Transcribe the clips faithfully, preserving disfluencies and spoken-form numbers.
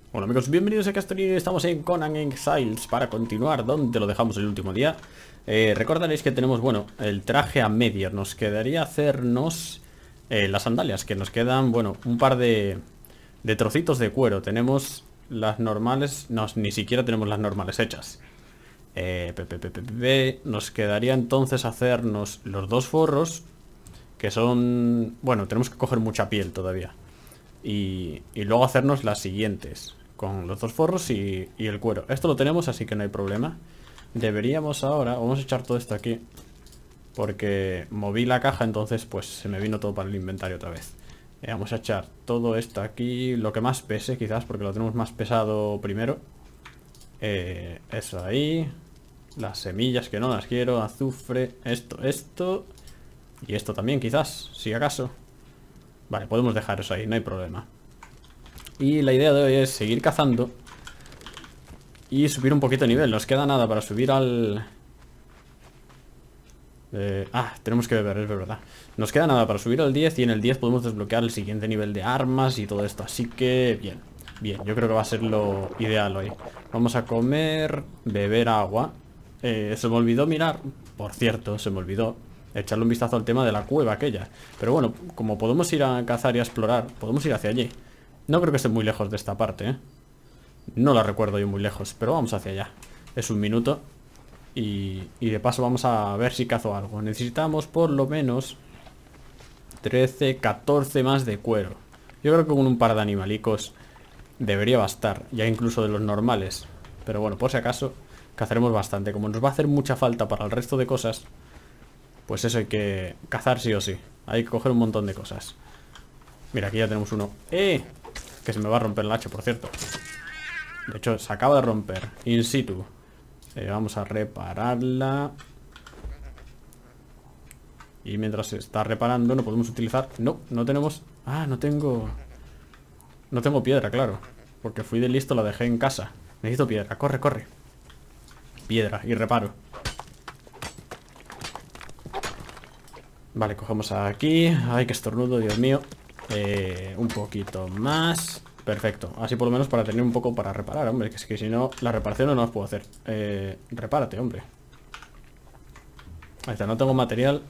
Hola amigos, bienvenidos a Castori. Estamos en Conan Exiles para continuar donde lo dejamos el último día. eh, Recordaréis que tenemos, bueno, el traje a medio. Nos quedaría hacernos eh, las sandalias, que nos quedan, bueno, un par de, de trocitos de cuero. Tenemos las normales, no, ni siquiera tenemos las normales hechas. eh, pe, pe, pe, pe, pe, Nos quedaría entonces hacernos los dos forros, que son... Bueno, tenemos que coger mucha piel todavía. Y, y luego hacernos las siguientes con los dos forros y, y el cuero. Esto lo tenemos, así que no hay problema. Deberíamos ahora, vamos a echar todo esto aquí, porque moví la caja, entonces pues se me vino todo para el inventario otra vez. eh, Vamos a echar todo esto aquí, lo que más pese quizás, porque lo tenemos más pesado primero. eh, Eso ahí. Las semillas que no las quiero, azufre, esto, esto. Y esto también quizás, si acaso. Vale, podemos dejar eso ahí, no hay problema. Y la idea de hoy es seguir cazando y subir un poquito de nivel. Nos queda nada para subir al... Eh, ah, tenemos que beber, es verdad. Nos queda nada para subir al diez y en el diez podemos desbloquear el siguiente nivel de armas y todo esto. Así que, bien, bien, yo creo que va a ser lo ideal hoy. Vamos a comer, beber agua. eh, Se me olvidó mirar, por cierto, se me olvidó echarle un vistazo al tema de la cueva aquella. Pero bueno, como podemos ir a cazar y a explorar, podemos ir hacia allí. No creo que esté muy lejos de esta parte, ¿eh? No la recuerdo yo muy lejos, pero vamos hacia allá. Es un minuto. Y, y de paso vamos a ver si cazo algo. Necesitamos por lo menos trece, catorce más de cuero. Yo creo que con un par de animalicos debería bastar, ya incluso de los normales. Pero bueno, por si acaso, cazaremos bastante. Como nos va a hacer mucha falta para el resto de cosas, pues eso hay que cazar sí o sí. Hay que coger un montón de cosas. Mira, aquí ya tenemos uno. ¡Eh! Que se me va a romper el hacha, por cierto. De hecho, se acaba de romper. In situ. eh, Vamos a repararla. Y mientras se está reparando, no podemos utilizar... No, no tenemos... Ah, no tengo... No tengo piedra, claro. Porque fui de listo, la dejé en casa. Necesito piedra, corre, corre. Piedra, y reparo. Vale, cogemos aquí. Ay, qué estornudo, Dios mío. eh, Un poquito más. Perfecto, así por lo menos para tener un poco para reparar, hombre. Que es que si no, la reparación no las puedo hacer. eh, Repárate, hombre. Ahí está, no tengo material.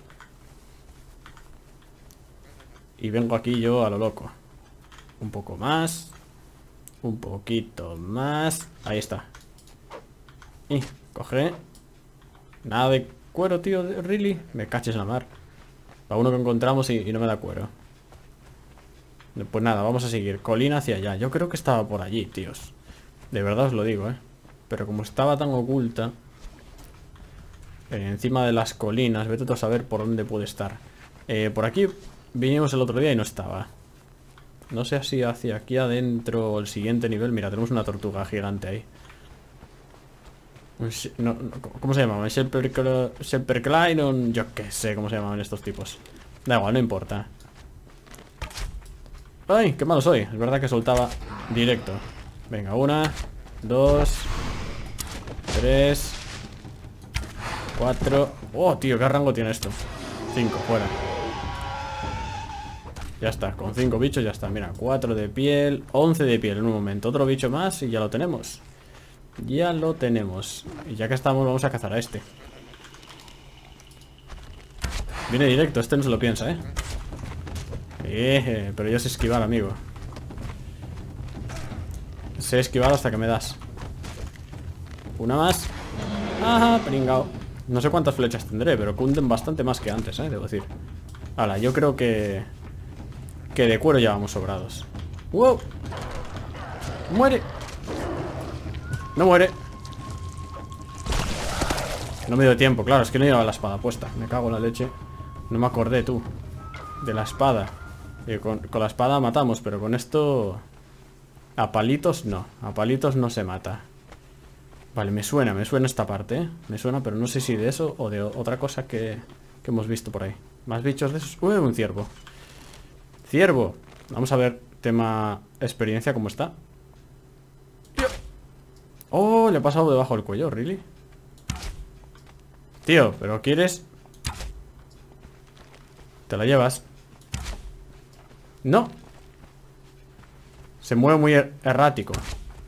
Y vengo aquí yo a lo loco. Un poco más. Un poquito más. Ahí está. Y coge. Nada de cuero, tío, really. Me caches en la mar. A uno que encontramos y, y no me da cuero. Pues nada, vamos a seguir. Colina hacia allá. Yo creo que estaba por allí, tíos. De verdad os lo digo, eh. Pero como estaba tan oculta, eh, encima de las colinas, vete tú a saber por dónde puede estar. eh, Por aquí vinimos el otro día y no estaba. No sé si hacia aquí adentro el siguiente nivel. Mira, tenemos una tortuga gigante ahí. No, no, ¿cómo se llamaban? Shepherd, yo qué sé cómo se llamaban estos tipos. Da igual, no importa. ¡Ay! ¡Qué malo soy! Es verdad que soltaba directo. Venga, una, dos, tres, cuatro. ¡Oh, tío! ¿Qué rango tiene esto? Cinco, fuera. Ya está, con cinco bichos ya está. Mira, cuatro de piel, once de piel en un momento. Otro bicho más y ya lo tenemos. Ya lo tenemos. Y ya que estamos, vamos a cazar a este. Viene directo, este no se lo piensa, ¿eh? Eh, pero yo sé esquivar, amigo. Sé esquivar hasta que me das. Una más. Ajá, pringao. No sé cuántas flechas tendré, pero cunden bastante más que antes, eh, debo decir. Hala, yo creo que Que de cuero ya vamos sobrados. ¡Wow! ¡Muere! ¡No muere! No me dio tiempo, claro, es que no llevaba la espada puesta. Me cago en la leche. No me acordé, tú, de la espada. eh, con, con la espada matamos, pero con esto... A palitos no, a palitos no se mata. Vale, me suena, me suena esta parte, ¿eh? Me suena, pero no sé si de eso o de otra cosa que, que hemos visto por ahí. Más bichos de esos. ¡Uy, un ciervo! ¡Ciervo! Vamos a ver tema experiencia cómo está. ¡Oh! Le he pasado debajo del cuello, ¿really? Tío, ¿pero quieres? Te la llevas. ¡No! Se mueve muy er errático.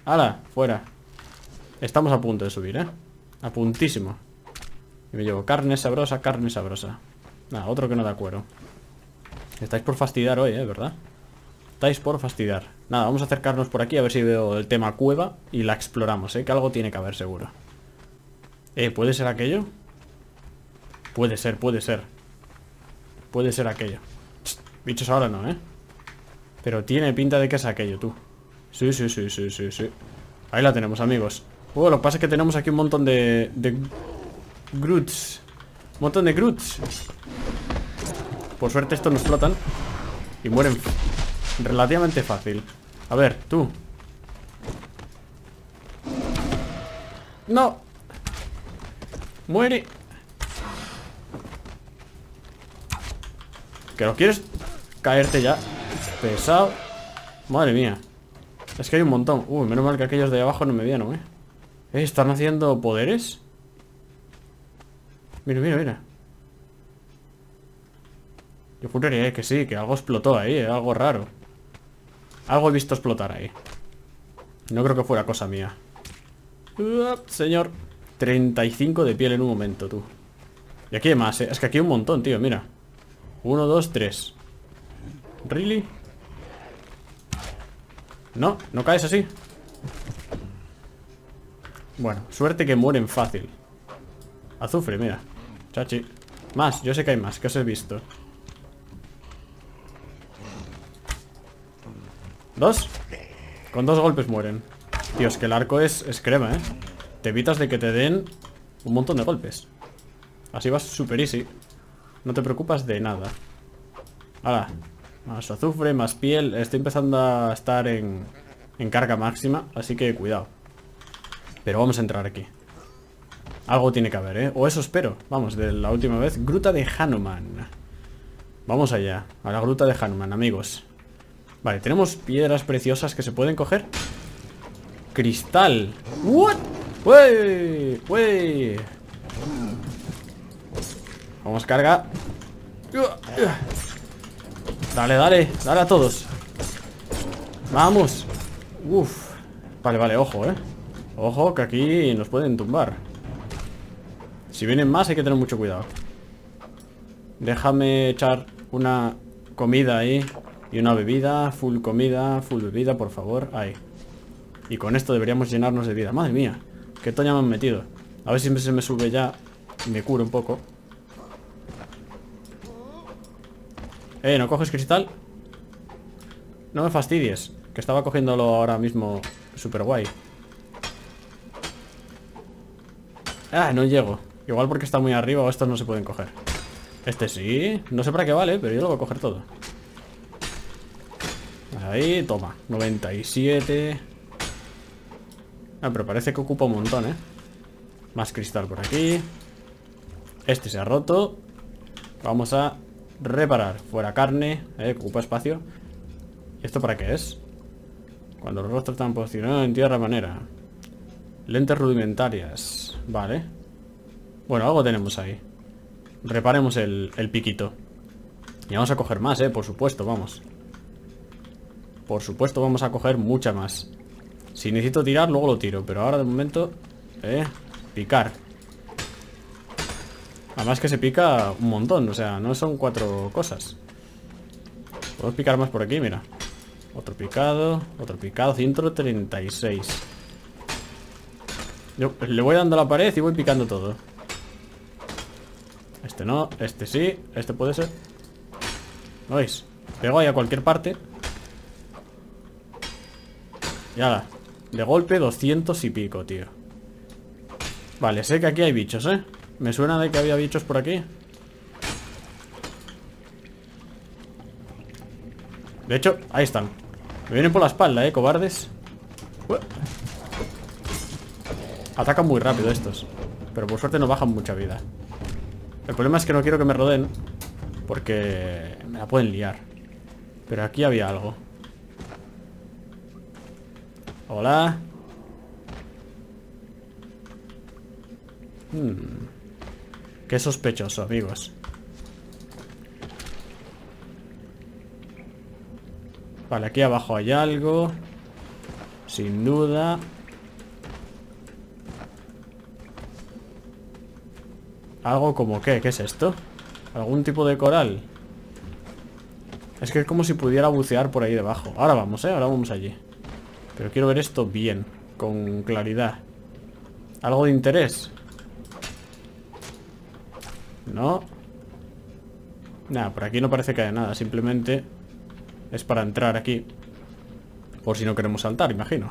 ¡Hala! Fuera. Estamos a punto de subir, ¿eh? A puntísimo. Y me llevo carne sabrosa, carne sabrosa. Nada, otro que no da cuero. Estáis por fastidiar hoy, ¿eh? ¿Verdad? Estáis por fastidiar. Nada, vamos a acercarnos por aquí a ver si veo el tema cueva y la exploramos, ¿eh? Que algo tiene que haber seguro. Eh, ¿puede ser aquello? Puede ser, puede ser. Puede ser aquello. Psst, bichos ahora no, ¿eh? Pero tiene pinta de que es aquello, tú. Sí, sí, sí, sí, sí, sí. Ahí la tenemos, amigos. Uh, lo que pasa es que tenemos aquí un montón de... de... Groots. Un montón de Groots. Por suerte estos no explotan y mueren relativamente fácil. A ver, tú. No. Muere. ¿Que no quieres caerte ya? Pesado. Madre mía. Es que hay un montón. Uy, menos mal que aquellos de abajo no me vieron, ¿eh? ¿Eh? ¿Están haciendo poderes? Mira, mira, mira. Yo juraría que sí, que algo explotó ahí, ¿eh? Algo raro. Algo he visto explotar ahí. No creo que fuera cosa mía. Uh, señor. treinta y cinco de piel en un momento, tú. Y aquí hay más, ¿eh? Es que aquí hay un montón, tío, mira. Uno, dos, tres. ¿Really? No, no caes así. Bueno, suerte que mueren fácil. Azufre, mira. Chachi. Más, yo sé que hay más, que os he visto. ¿Dos? Con dos golpes mueren. Tío, es que el arco es, es crema, ¿eh? Te evitas de que te den un montón de golpes. Así vas super easy. No te preocupas de nada. Ahora, más azufre, más piel. Estoy empezando a estar en, en carga máxima, así que cuidado. Pero vamos a entrar aquí. Algo tiene que haber, ¿eh? O eso espero. Vamos, de la última vez. Gruta de Hanuman. Vamos allá, a la gruta de Hanuman, amigos. Vale, tenemos piedras preciosas que se pueden coger. Cristal. ¿What? ¡Wey! ¡Wey! Vamos, carga. Dale, dale, dale a todos. Vamos. Uf. Vale, vale, ojo, eh. Ojo, que aquí nos pueden tumbar. Si vienen más hay que tener mucho cuidado. Déjame echar una comida ahí y una bebida. Full comida, full bebida, por favor. Ahí. Y con esto deberíamos llenarnos de vida. Madre mía, qué toña me han metido. A ver si se me sube ya y me curo un poco. Eh, ¿no coges cristal? No me fastidies, que estaba cogiéndolo ahora mismo super guay. Ah, no llego. Igual porque está muy arriba o estos no se pueden coger. Este sí, no sé para qué vale, pero yo lo voy a coger todo. Ahí, toma, noventa y siete. Ah, pero parece que ocupa un montón, ¿eh? Más cristal por aquí. Este se ha roto. Vamos a reparar. Fuera carne, eh, que ocupa espacio. ¿Y esto para qué es? Cuando los rostros están posicionados en tierra manera. Lentes rudimentarias. Vale. Bueno, algo tenemos ahí. Reparemos el, el piquito. Y vamos a coger más, eh, por supuesto, vamos. Por supuesto vamos a coger mucha más. Si necesito tirar, luego lo tiro. Pero ahora de momento, eh, picar. Además que se pica un montón. O sea, no son cuatro cosas. Podemos picar más por aquí, mira. Otro picado, otro picado, ciento treinta y seis. Yo le voy dando a la pared y voy picando todo. Este no, este sí, este puede ser. ¿Lo veis? Pego ahí a cualquier parte. Y ahora, de golpe doscientos y pico, tío. Vale, sé que aquí hay bichos, ¿eh? Me suena de que había bichos por aquí. De hecho, ahí están. Me vienen por la espalda, ¿eh? Cobardes. Uh. Atacan muy rápido estos. Pero por suerte no bajan mucha vida. El problema es que no quiero que me rodeen, porque me la pueden liar. Pero aquí había algo. Hola. Hmm. Qué sospechoso, amigos. Vale, aquí abajo hay algo. Sin duda. Algo como qué, ¿qué es esto? ¿Algún tipo de coral? Es que es como si pudiera bucear por ahí debajo. Ahora vamos, ¿eh? Ahora vamos allí. Pero quiero ver esto bien, con claridad. ¿Algo de interés? No. Nada, por aquí no parece que haya nada. Simplemente es para entrar aquí. Por si no queremos saltar, imagino.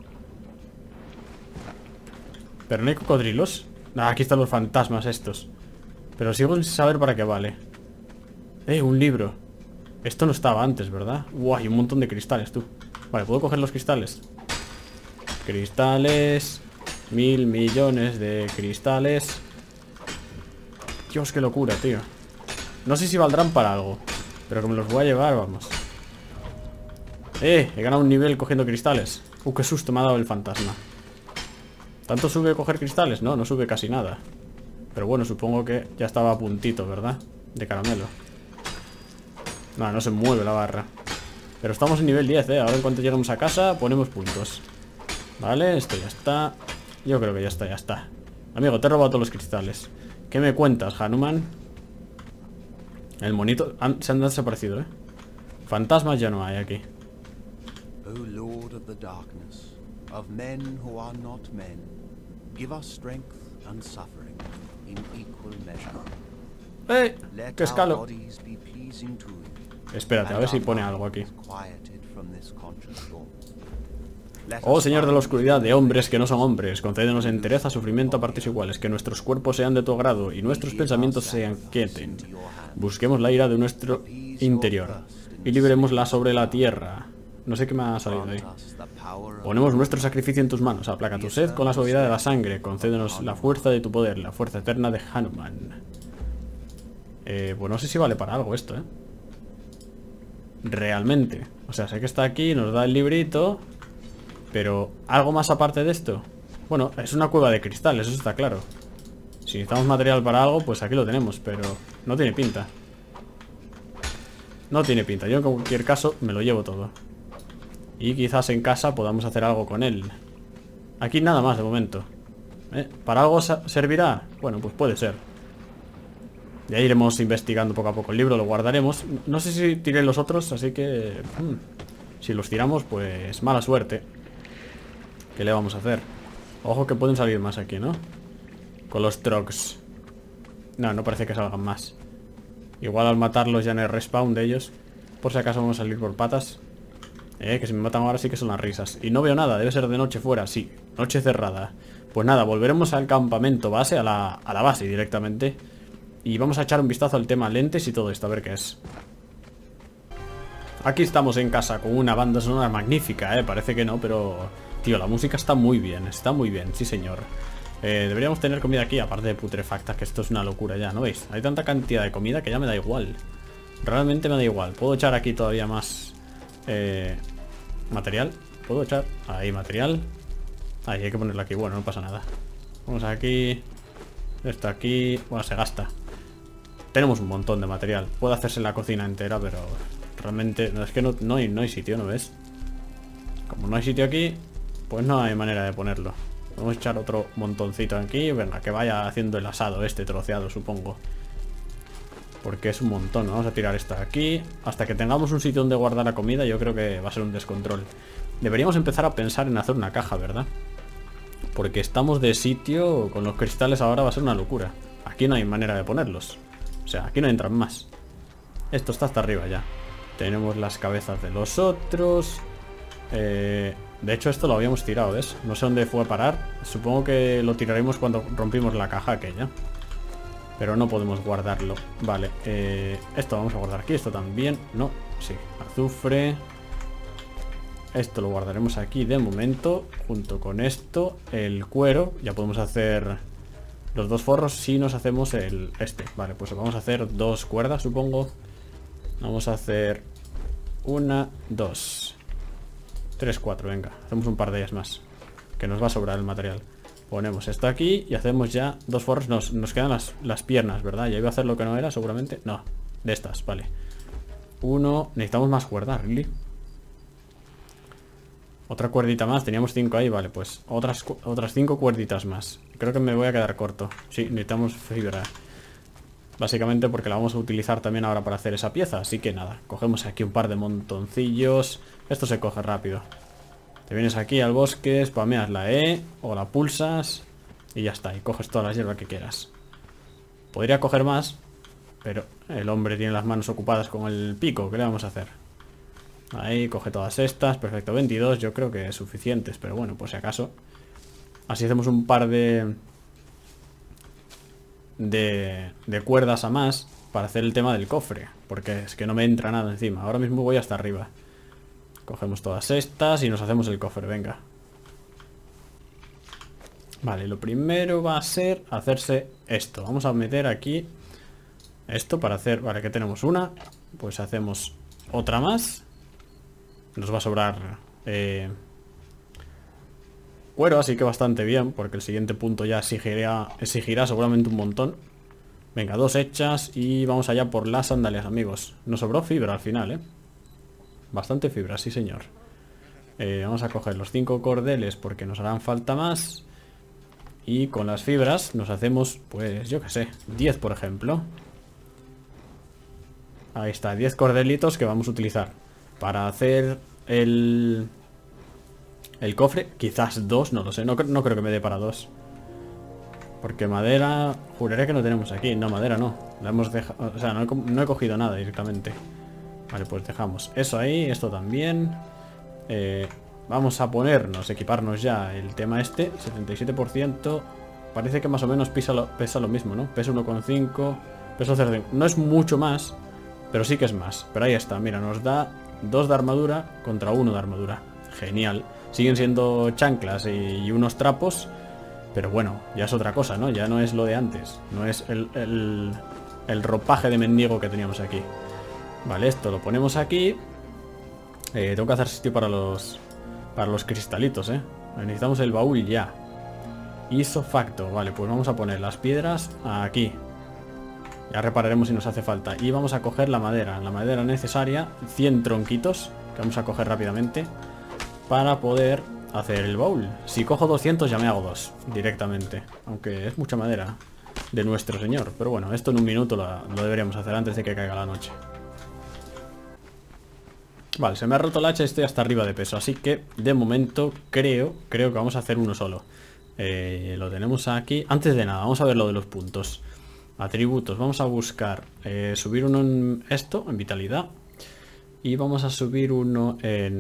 Pero no hay cocodrilos. Ah, aquí están los fantasmas estos. Pero sigo sin saber para qué vale. Eh, un libro. Esto no estaba antes, ¿verdad? Uy, hay un montón de cristales, tú. Vale, ¿puedo coger los cristales? Cristales. Mil millones de cristales. Dios, qué locura, tío. No sé si valdrán para algo, pero que me los voy a llevar, vamos. Eh, he ganado un nivel cogiendo cristales. Uh, qué susto me ha dado el fantasma. ¿Tanto sube coger cristales? No, no sube casi nada. Pero bueno, supongo que ya estaba a puntito, ¿verdad? De caramelo. No, no se mueve la barra. Pero estamos en nivel diez, ¿eh? Ahora en cuanto lleguemos a casa ponemos puntos. Vale, esto ya está. Yo creo que ya está, ya está. Amigo, te he robado todos los cristales. ¿Qué me cuentas, Hanuman? El monito... Han, se han desaparecido, ¿eh? Fantasmas ya no hay aquí. O Lord of the darkness, of men who are not men, give us strength and suffering in equal measure. ¡Eh! Let ¡Qué our escalo! bodies be pleasing to you, Espérate, a ver si pone algo aquí. quieted from this conscious thought. Let Oh us Señor de la find oscuridad, de hombres que no son hombres, concédenos entereza, sufrimiento a partes iguales, que nuestros cuerpos sean de tu agrado y nuestros pensamientos se aquieten. Busquemos la ira de nuestro interior y libremosla sobre la tierra. No sé qué me ha salido ahí. Ponemos nuestro sacrificio en tus manos, aplaca tu sed con la suavidad de la sangre, concédenos la fuerza de tu poder, la fuerza eterna de Hanuman. Eh, pues no sé si vale para algo esto, ¿eh? Realmente. O sea, sé que está aquí, nos da el librito. Pero, ¿algo más aparte de esto? Bueno, es una cueva de cristal, eso está claro. Si necesitamos material para algo, pues aquí lo tenemos, pero no tiene pinta. No tiene pinta, yo en cualquier caso me lo llevo todo. Y quizás en casa podamos hacer algo con él. Aquí nada más de momento. ¿Eh? ¿Para algo servirá? Bueno, pues puede ser. Ya iremos investigando poco a poco el libro, lo guardaremos. No sé si tiré los otros, así que... Hmm, si los tiramos, pues mala suerte. ¿Qué le vamos a hacer? Ojo que pueden salir más aquí, ¿no? Con los trogs. No, no parece que salgan más. Igual al matarlos ya en el respawn de ellos. Por si acaso vamos a salir por patas. Eh, que si me matan ahora sí que son las risas. Y no veo nada, debe ser de noche fuera, sí. Noche cerrada. Pues nada, volveremos al campamento base, a la, a la base directamente. Y vamos a echar un vistazo al tema lentes y todo esto, a ver qué es. Aquí estamos en casa con una banda sonora magnífica, eh. Parece que no, pero... Tío, la música está muy bien, está muy bien, sí señor. eh, Deberíamos tener comida aquí, aparte de putrefacta, que esto es una locura ya, ¿no veis? Hay tanta cantidad de comida que ya me da igual. Realmente me da igual. Puedo echar aquí todavía más eh, material. ¿Puedo echar? Ahí, material. Ahí, hay que ponerlo aquí, bueno, no pasa nada. Vamos aquí. Esto aquí, bueno, se gasta. Tenemos un montón de material. Puede hacerse la cocina entera, pero realmente, no, es que no, no, hay, no hay sitio, ¿no ves? Como no hay sitio aquí, pues no hay manera de ponerlo. Vamos a echar otro montoncito aquí. Venga, que vaya haciendo el asado este troceado, supongo. Porque es un montón, ¿no? Vamos a tirar esto aquí. Hasta que tengamos un sitio donde guardar la comida, yo creo que va a ser un descontrol. Deberíamos empezar a pensar en hacer una caja, ¿verdad? Porque estamos de sitio. Con los cristales ahora va a ser una locura. Aquí no hay manera de ponerlos. O sea, aquí no entran más. Esto está hasta arriba ya. Tenemos las cabezas de los otros. Eh... De hecho esto lo habíamos tirado, ¿ves? No sé dónde fue a parar. Supongo que lo tiraremos cuando rompimos la caja aquella. Pero no podemos guardarlo. Vale, eh, esto vamos a guardar aquí. Esto también, no, sí, azufre. Esto lo guardaremos aquí de momento. Junto con esto, el cuero. Ya podemos hacer los dos forros si nos hacemos el este. Vale, pues vamos a hacer dos cuerdas, supongo. Vamos a hacer una, dos, tres, cuatro, venga, hacemos un par de ellas más, que nos va a sobrar el material. Ponemos esto aquí y hacemos ya dos forros. Nos, nos quedan las, las piernas, ¿verdad? Ya iba a hacer lo que no era, seguramente. No, de estas, vale. Uno, necesitamos más cuerdas, ¿really? Otra cuerdita más, teníamos cinco ahí, vale, pues otras, otras cinco cuerditas más. Creo que me voy a quedar corto. Sí, necesitamos fibra. Básicamente porque la vamos a utilizar también ahora para hacer esa pieza. Así que nada, cogemos aquí un par de montoncillos. Esto se coge rápido. Te vienes aquí al bosque, spameas la E o la pulsas y ya está, y coges toda la hierba que quieras. Podría coger más, pero el hombre tiene las manos ocupadas con el pico. ¿Qué le vamos a hacer? Ahí, coge todas estas, perfecto, veintidós, yo creo que es suficientes, pero bueno, por si acaso. Así hacemos un par de, de de cuerdas a más para hacer el tema del cofre, porque es que no me entra nada encima. Ahora mismo voy hasta arriba. Cogemos todas estas y nos hacemos el cofre, venga. Vale, lo primero va a ser hacerse esto. Vamos a meter aquí esto para hacer... Vale, que tenemos una. Pues hacemos otra más. Nos va a sobrar eh, cuero, así que bastante bien, porque el siguiente punto ya exigirá, exigirá seguramente un montón. Venga, dos hechas y vamos allá por las sandalias, amigos. Nos sobró fibra al final, ¿eh? Bastante fibra, sí señor. eh, Vamos a coger los cinco cordeles porque nos harán falta más. Y con las fibras nos hacemos, pues yo qué sé, diez por ejemplo. Ahí está, diez cordelitos que vamos a utilizar para hacer el el cofre. Quizás dos, no lo sé, no, no creo que me dé para dos, porque madera, juraré que no tenemos aquí. No, madera no, la hemos dejado, o sea, no he, no he cogido nada directamente. Vale, pues dejamos eso ahí, esto también. eh, Vamos a ponernos, equiparnos ya el tema este, setenta y siete por ciento. Parece que más o menos pesa lo, pesa lo mismo, ¿no? Peso uno coma cinco, peso cero coma cinco. No es mucho más, pero sí que es más. Pero ahí está, mira, nos da dos de armadura contra uno de armadura. Genial. Siguen siendo chanclas y, y unos trapos, pero bueno, ya es otra cosa, ¿no? Ya no es lo de antes. No es el, el, el ropaje de mendigo que teníamos aquí. Vale, esto lo ponemos aquí. eh, Tengo que hacer sitio para los Para los cristalitos, ¿eh? Necesitamos el baúl ya. Isofacto, vale, pues vamos a poner las piedras aquí. Ya repararemos si nos hace falta. Y vamos a coger la madera, la madera necesaria, cien tronquitos que vamos a coger rápidamente para poder hacer el baúl. Si cojo doscientos ya me hago dos directamente, aunque es mucha madera de nuestro señor. Pero bueno, esto en un minuto lo, lo deberíamos hacer antes de que caiga la noche. Vale, se me ha roto la hacha y estoy hasta arriba de peso, así que de momento creo, creo que vamos a hacer uno solo. eh, Lo tenemos aquí. Antes de nada, vamos a ver lo de los puntos. Atributos, vamos a buscar eh, subir uno en esto, en vitalidad. Y vamos a subir uno en...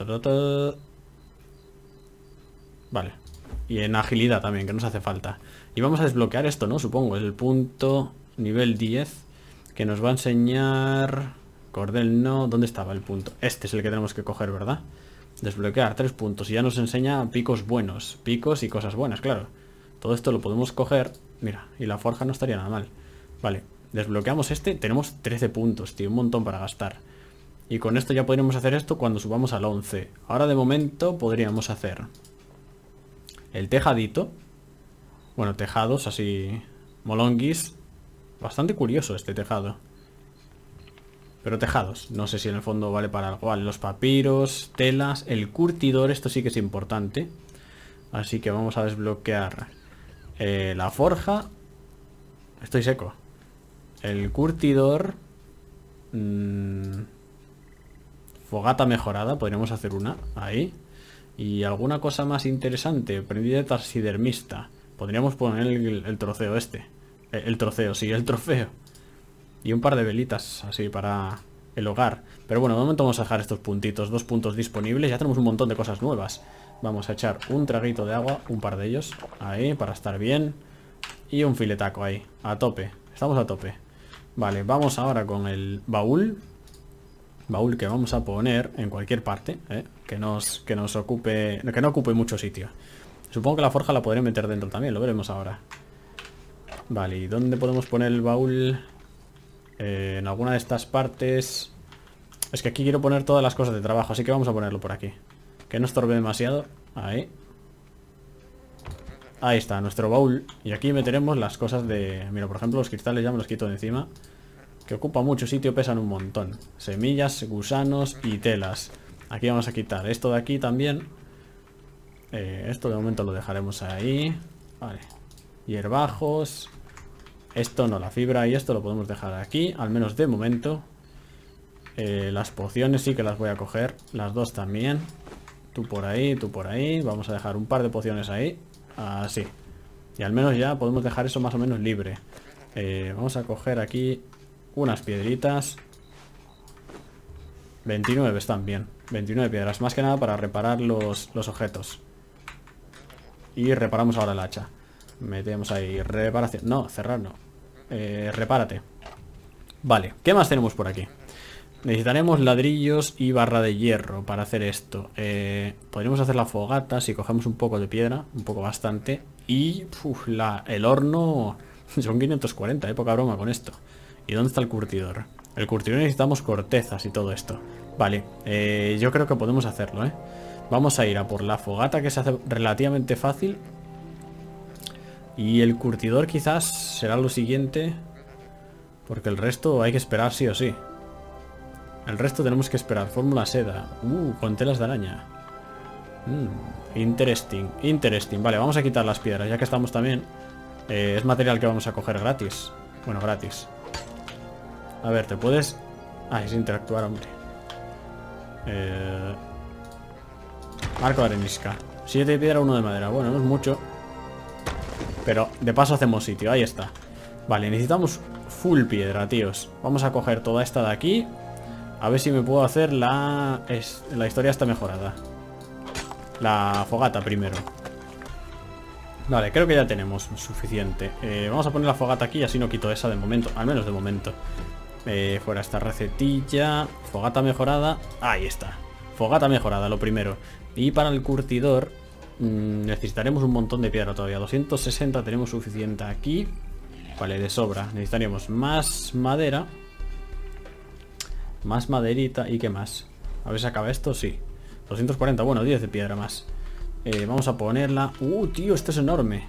Vale, y en agilidad también, que nos hace falta. Y vamos a desbloquear esto, ¿no? Supongo, el punto nivel diez, que nos va a enseñar... Cordel no, ¿dónde estaba el punto? Este es el que tenemos que coger, ¿verdad? Desbloquear, tres puntos. Y ya nos enseña picos buenos. Picos y cosas buenas, claro. Todo esto lo podemos coger. Mira, y la forja no estaría nada mal. Vale, desbloqueamos este. Tenemos trece puntos, tío, un montón para gastar. Y con esto ya podríamos hacer esto cuando subamos al once. Ahora de momento podríamos hacer el tejadito. Bueno, tejados así molonguis. Bastante curioso este tejado. Pero tejados, no sé si en el fondo vale para algo. Vale, los papiros, telas, el curtidor, esto sí que es importante. Así que vamos a desbloquear eh, la forja. Estoy seco. El curtidor. mmm, Fogata mejorada, podríamos hacer una, ahí. Y alguna cosa más interesante, prendida de taxidermista. Podríamos poner el, el trofeo este. El, el trofeo, sí, el trofeo. Y un par de velitas así para el hogar. Pero bueno, de momento vamos a dejar estos puntitos. Dos puntos disponibles. Ya tenemos un montón de cosas nuevas. Vamos a echar un traguito de agua. Un par de ellos. Ahí, para estar bien. Y un filetaco ahí. A tope. Estamos a tope. Vale, vamos ahora con el baúl. Baúl que vamos a poner en cualquier parte, ¿eh? Que nos, que nos ocupe... Que no ocupe mucho sitio. Supongo que la forja la podré meter dentro también. Lo veremos ahora. Vale, ¿y dónde podemos poner el baúl? Eh, en alguna de estas partes. Es que aquí quiero poner todas las cosas de trabajo, así que vamos a ponerlo por aquí. Que no estorbe demasiado. Ahí. Ahí está, nuestro baúl. Y aquí meteremos las cosas de... Mira, por ejemplo, los cristales ya me los quito de encima, que ocupa mucho sitio, pesan un montón. Semillas, gusanos y telas. Aquí vamos a quitar esto de aquí también. Eh, esto de momento lo dejaremos ahí. Vale. Hierbajos. Esto no, la fibra y esto lo podemos dejar aquí, al menos de momento. Eh, las pociones sí que las voy a coger. Las dos también. Tú por ahí, tú por ahí. Vamos a dejar un par de pociones ahí. Así. Y al menos ya podemos dejar eso más o menos libre. Eh, vamos a coger aquí unas piedritas. veintinueve están bien. veintinueve piedras, más que nada para reparar los, los objetos. Y reparamos ahora el hacha. Metemos ahí reparación. No, cerrar no. Eh, repárate. Vale, ¿qué más tenemos por aquí? Necesitaremos ladrillos y barra de hierro para hacer esto. Eh, podríamos hacer la fogata si cogemos un poco de piedra, un poco bastante. Y uf, la, el horno son quinientos cuarenta, eh, poca broma con esto. ¿Y dónde está el curtidor? El curtidor necesitamos cortezas y todo esto. Vale, eh, yo creo que podemos hacerlo, ¿eh? Vamos a ir a por la fogata, que se hace relativamente fácil. Y el curtidor quizás será lo siguiente, porque el resto hay que esperar sí o sí. El resto tenemos que esperar. Fórmula seda. Uh, con telas de araña. Mm, interesting, interesting. Vale, vamos a quitar las piedras, ya que estamos también. Eh, es material que vamos a coger gratis. Bueno, gratis. A ver, ¿te puedes...? Ah, es interactuar, hombre. Eh... Arco de arenisca. Siete de piedra, uno de madera. Bueno, no es mucho. Pero de paso hacemos sitio, ahí está. Vale, necesitamos full piedra, tíos. Vamos a coger toda esta de aquí. A ver si me puedo hacer la... Es... La historia está mejorada. La fogata primero. Vale, creo que ya tenemos suficiente. eh, Vamos a poner la fogata aquí, así no quito esa de momento. Al menos de momento. eh, Fuera esta recetilla. Fogata mejorada. Ahí está. Fogata mejorada, lo primero. Y para el curtidor mmm, necesitaremos un montón de piedra todavía. Doscientos sesenta tenemos suficiente aquí. Vale, de sobra. Necesitaríamos más madera. Más maderita. ¿Y qué más? A ver si acaba esto, sí. doscientos cuarenta, bueno, diez de piedra más. eh, Vamos a ponerla. Uh, tío, esto es enorme.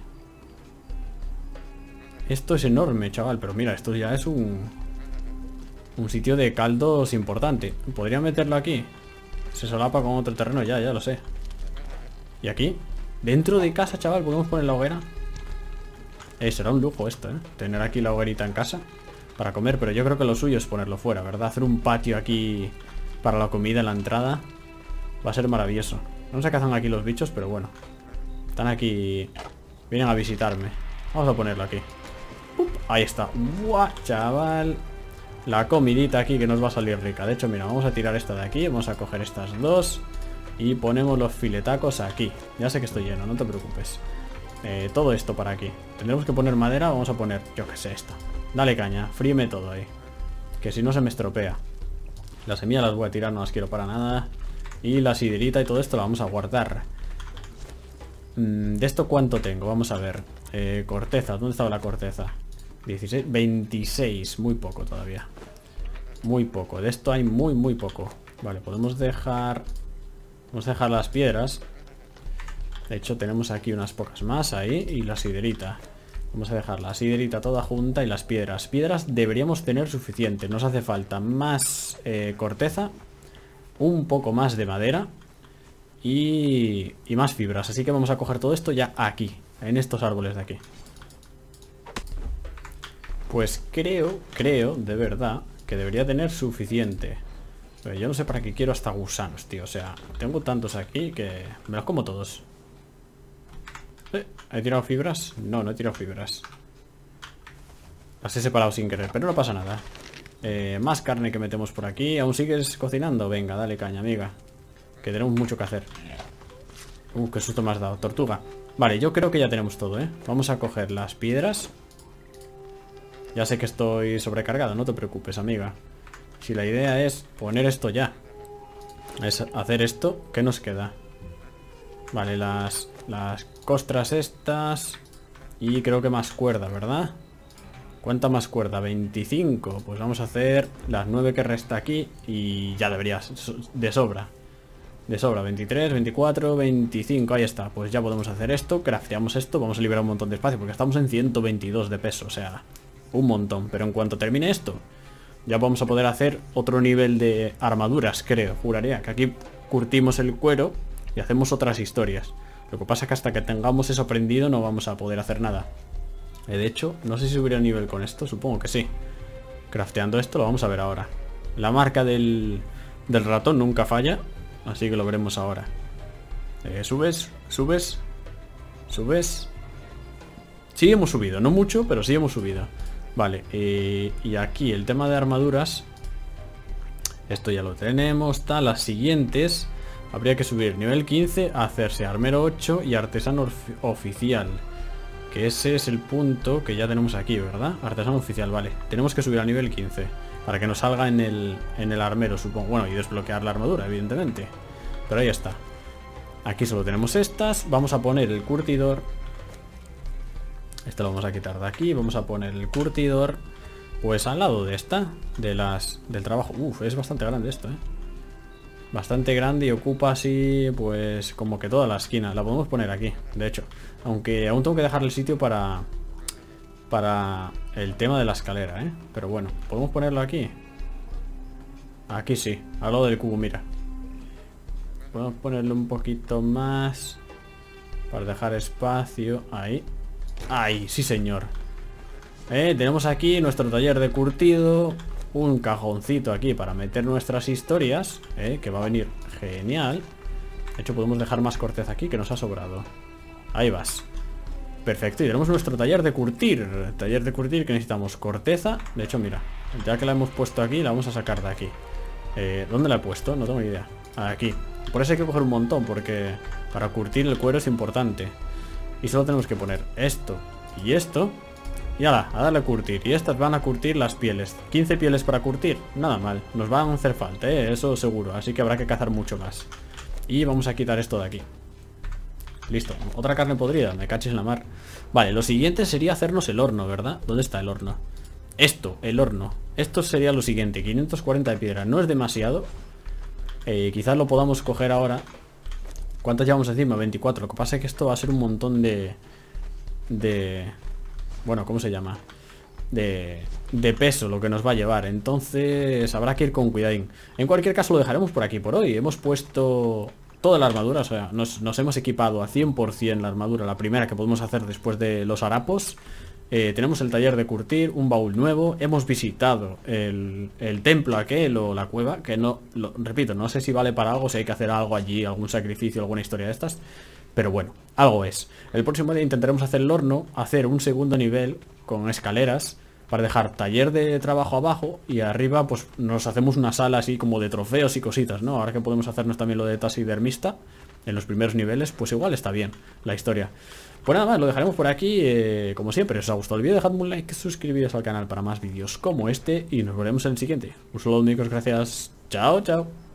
Esto es enorme, chaval. Pero mira, esto ya es un Un sitio de caldos importante. ¿Podría meterlo aquí? Se solapa con otro terreno, ya, ya lo sé. ¿Y aquí? Dentro de casa, chaval, ¿podemos poner la hoguera? Eh, será un lujo esto, ¿eh? Tener aquí la hoguerita en casa para comer, pero yo creo que lo suyo es ponerlo fuera, ¿verdad? Hacer un patio aquí para la comida en la entrada va a ser maravilloso. No sé qué hacen aquí los bichos, pero bueno. Están aquí... Vienen a visitarme. Vamos a ponerlo aquí. ¡Up! Ahí está. ¡Buah, chaval! La comidita aquí que nos va a salir rica. De hecho, mira, vamos a tirar esta de aquí. Vamos a coger estas dos y ponemos los filetacos aquí. Ya sé que estoy lleno, no te preocupes. eh, Todo esto para aquí. Tendremos que poner madera. Vamos a poner, yo que sé, esta. Dale caña, fríeme todo ahí, que si no se me estropea. Las semillas las voy a tirar, no las quiero para nada. Y la siderita y todo esto la vamos a guardar. mm, ¿De esto cuánto tengo? Vamos a ver. eh, Corteza, ¿dónde estaba la corteza? dieciséis, veintiséis, muy poco todavía. Muy poco, de esto hay muy muy poco. Vale, podemos dejar Vamos a dejar las piedras. De hecho tenemos aquí unas pocas más ahí. Y la siderita. Vamos a dejar la siderita toda junta y las piedras. Piedras deberíamos tener suficiente. Nos hace falta más eh, corteza, un poco más de madera y, y más fibras. Así que vamos a coger todo esto ya aquí, en estos árboles de aquí. Pues creo, creo, de verdad, que debería tener suficiente. Pero yo no sé para qué quiero hasta gusanos, tío. O sea, tengo tantos aquí que me los como todos. ¿Eh? ¿He tirado fibras? No, no he tirado fibras. Las he separado sin querer, pero no pasa nada. eh, Más carne que metemos por aquí. ¿Aún sigues cocinando? Venga, dale caña, amiga, que tenemos mucho que hacer. Uh, qué susto me has dado, tortuga. Vale, yo creo que ya tenemos todo, ¿eh? Vamos a coger las piedras. Ya sé que estoy sobrecargado, no te preocupes, amiga. Si la idea es poner esto ya, es hacer esto, ¿qué nos queda? Vale, las, las costras estas. Y creo que más cuerda, ¿verdad? ¿Cuánta más cuerda? veinticinco. Pues vamos a hacer las nueve que resta aquí. Y ya debería, de sobra. De sobra, veintitrés, veinticuatro, veinticinco. Ahí está, pues ya podemos hacer esto. Crafteamos esto, vamos a liberar un montón de espacio, porque estamos en ciento veintidós de peso, o sea, un montón. Pero en cuanto termine esto, ya vamos a poder hacer otro nivel de armaduras, creo, juraría. Que aquí curtimos el cuero y hacemos otras historias. Lo que pasa es que hasta que tengamos eso aprendido no vamos a poder hacer nada. eh, De hecho, no sé si subiría el nivel con esto. Supongo que sí. Crafteando esto lo vamos a ver ahora. La marca del, del ratón nunca falla, así que lo veremos ahora. eh, Subes, subes, subes. Sí hemos subido, no mucho, pero sí hemos subido. Vale, eh, y aquí el tema de armaduras. Esto ya lo tenemos, tal. Las siguientes habría que subir nivel quince, hacerse armero ocho y artesano oficial. Que ese es el punto que ya tenemos aquí, ¿verdad? Artesano oficial, vale. Tenemos que subir a nivel quince para que nos salga en el, en el armero, supongo. Bueno, y desbloquear la armadura, evidentemente. Pero ahí está. Aquí solo tenemos estas. Vamos a poner el curtidor. Este lo vamos a quitar de aquí. Vamos a poner el curtidor pues al lado de esta, de las del trabajo. Uf, es bastante grande esto, ¿eh? Bastante grande y ocupa así, pues como que toda la esquina. La podemos poner aquí, de hecho. Aunque aún tengo que dejar el sitio para Para el tema de la escalera, ¿eh? Pero bueno, ¿podemos ponerlo aquí? Aquí sí, al lado del cubo, mira. Podemos ponerlo un poquito más para dejar espacio. Ahí. Ahí, sí señor. eh, Tenemos aquí nuestro taller de curtido. Un cajoncito aquí para meter nuestras historias, eh, que va a venir genial. De hecho podemos dejar más corteza aquí, que nos ha sobrado. Ahí vas. Perfecto, y tenemos nuestro taller de curtir. Taller de curtir que necesitamos corteza. De hecho, mira, ya que la hemos puesto aquí, la vamos a sacar de aquí. eh, ¿Dónde la he puesto? No tengo ni idea. Aquí. Por eso hay que coger un montón, porque para curtir el cuero es importante. Y solo tenemos que poner esto y esto. Y ala, a darle a curtir. Y estas van a curtir las pieles. quince pieles para curtir, nada mal. Nos van a hacer falta, ¿eh? Eso seguro. Así que habrá que cazar mucho más. Y vamos a quitar esto de aquí. Listo, otra carne podrida, me caches en la mar. Vale, lo siguiente sería hacernos el horno, ¿verdad? ¿Dónde está el horno? Esto, el horno. Esto sería lo siguiente, quinientos cuarenta de piedra. No es demasiado. eh, Quizás lo podamos coger ahora. ¿Cuántas llevamos encima? veinticuatro. Lo que pasa es que esto va a ser un montón de... De... Bueno, ¿cómo se llama? De, de peso lo que nos va a llevar. Entonces habrá que ir con cuidadín. En cualquier caso lo dejaremos por aquí por hoy. Hemos puesto toda la armadura, o sea, nos, nos hemos equipado a cien por cien la armadura, la primera que podemos hacer después de los harapos. eh, Tenemos el taller de curtir, un baúl nuevo. Hemos visitado el, el templo aquel o la cueva, que no, lo, repito, no sé si vale para algo, si hay que hacer algo allí, algún sacrificio, alguna historia de estas. Pero bueno, algo es. El próximo día intentaremos hacer el horno, hacer un segundo nivel con escaleras para dejar taller de trabajo abajo y arriba pues nos hacemos una sala así como de trofeos y cositas, ¿no? Ahora que podemos hacernos también lo de taxidermista en los primeros niveles, pues igual está bien la historia. Pues nada más, lo dejaremos por aquí. eh, Como siempre, si os ha gustado el vídeo, dejadme un like, suscribiros al canal para más vídeos como este y nos veremos en el siguiente. Un saludo, amigos, gracias. Chao, chao.